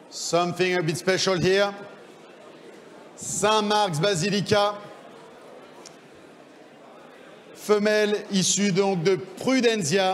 Something a bit special here. Saint-Marc's Basilica. Femelle issue donc de Prudenzia.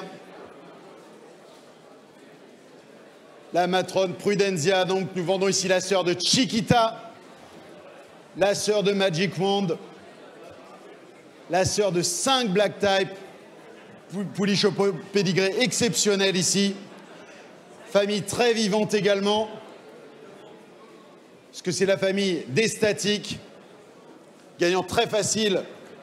La matrone Prudenzia, donc nous vendons ici la sœur de Chiquita, la sœur de Magic Wand, la sœur de 5 Black Type, pouliche au pédigré exceptionnel ici. Famille très vivante également, parce que c'est la famille des statiques, gagnant très facile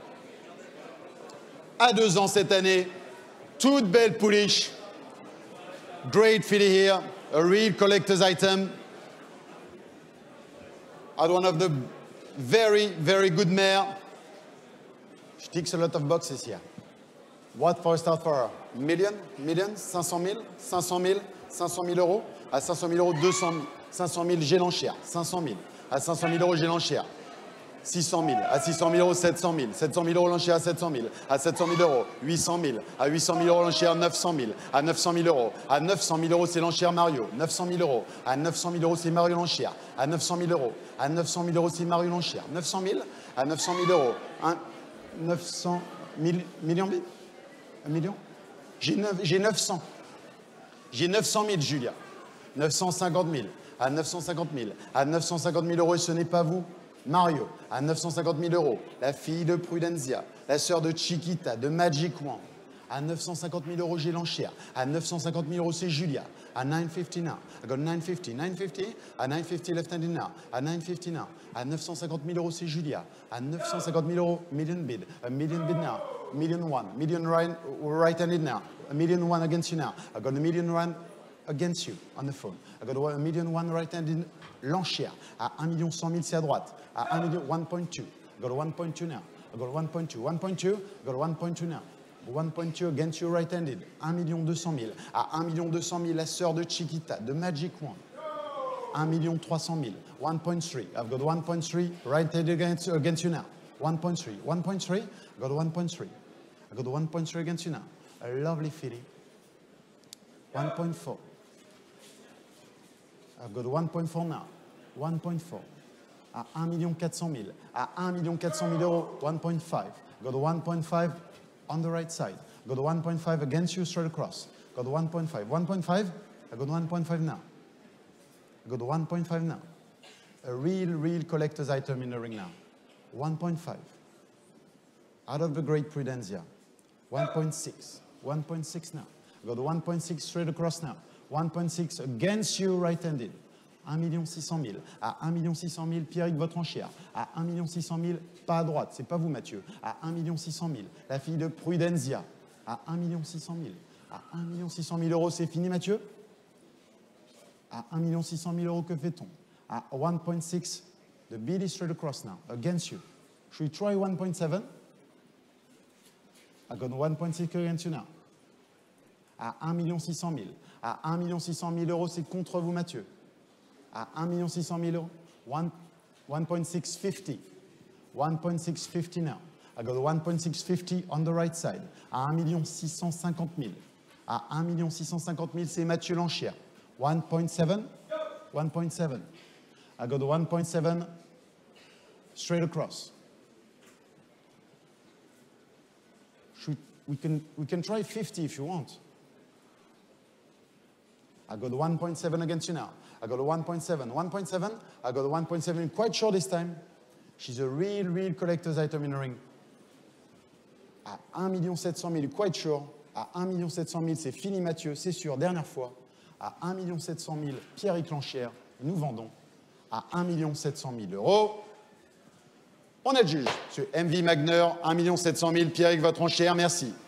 à 2 ans cette année. Toute belle pouliche. Great filly here, a real collector's item. At one of the very, very good mare. She ticks a lot of boxes here. What for a start for her? Million? 500 000? 500 000? 500 000 euros? À 500 000 euros, 200 000. 500 000, j'ai l'enchère. 500 000. À 500 000 euros, j'ai l'enchère. 600 000. À 600 000 euros, 700 000. 700 000 euros l'enchère à 700 000. À 700 000 euros, 800 000. À 800 000 euros l'enchère, 900 000. À 900 000 euros. À 900 000 euros, c'est l'enchère Mario. 900 000 euros. À 900 000 euros, c'est Mario l'enchère. À 900 000 euros. À 900 000 euros, c'est Mario l'enchère. 900 000. À 900 000 euros. 900 000 millions. 1 million. J'ai 900. J'ai 900 000, Julia. 950 000. À 950 000. À 950 000 euros, et ce n'est pas vous. Mario, à 950 000 euros, la fille de Prudenzia, la sœur de Chiquita, de Magic Wand. À 950 000 euros, j'ai l'enchère. À 950 000 euros, c'est Julia. À 950 now. I got 950. 950. À 950 left-handed now. À 950 now. À 950 000 euros, c'est Julia. À 950 000 euros, million bid. A million bid now. Million one. Million right-handed now. A million one against you now. I got a million one against you on the phone. I got a million one right-handed l'enchère. À 1 100 000, c'est à droite. À 1 million, 1.2. I got a 1.2 now. I got a 1.2. 1.2. I got a 1.2 now. 1.2 against you right-handed. 1 200 000. À 1 200 000, la sœur de Chiquita, de Magic Wand. 1 300 000. 1.3. I've got 1.3 right-handed against you now. 1.3. 1.3. I got 1.3. I got 1.3 against you now. A lovely filly. 1.4. I've got 1.4 now. 1.4. À 1 400 000. À 1 400 000 euros. 1.5. Got 1.5 on the right side. Got 1.5 against you straight across. Got 1.5. 1.5. I got 1.5 now. I got 1.5 now. A real collector's item in the ring now. 1.5. Out of the great Prudenzia. 1.6. 1.6 now. I got 1.6 straight across now. 1.6 against you right-handed. 1 600 000. À 1 600 000, Pierrick, votre enchère. À 1 600 000, pas à droite, c'est pas vous, Mathieu. À 1 600 000, la fille de Prudenzia. À 1 600 000. À 1 600 000 euros, c'est fini, Mathieu. À 1 600 000 euros, que fait-on? À 1.6, the bid is straight across now, against you. Should we try 1.7? I got 1.6 against you now. À 1 600 000. À 1 600 000 euros, c'est contre vous, Mathieu. À 1 600 000 euros, 1.650. 1.650 now. I got 1.650 on the right side. À 1 650 000. À 1 650 000, c'est Mathieu l'enchère. 1.7. 1.7. I got 1.7 straight across. We can try 50 if you want. I got 1.7 against you now. I got a 1.7. 1.7. I got a 1.7. Quite sure this time. She's a real collector's item in the ring. À 1 700 000, quite sure. À 1 700 000, c'est fini, Mathieu, c'est sûr, dernière fois. À 1 700 000, Pierrick l'enchère, nous vendons. À 1 700 000 euros. On adjuge. Monsieur MV Magner, 1 700 000, Pierrick, votre enchère, merci.